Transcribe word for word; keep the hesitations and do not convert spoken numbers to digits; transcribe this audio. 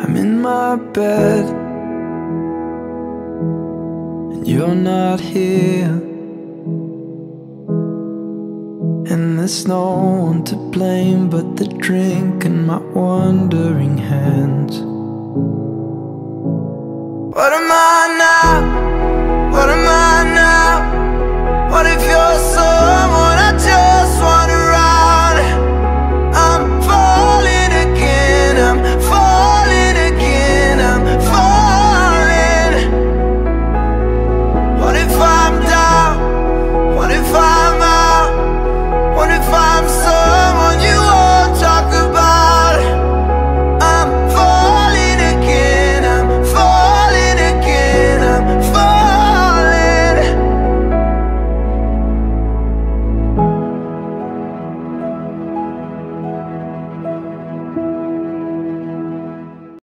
I'm in my bed and you're not here, and there's no one to blame but the drink and my wandering hands. What am I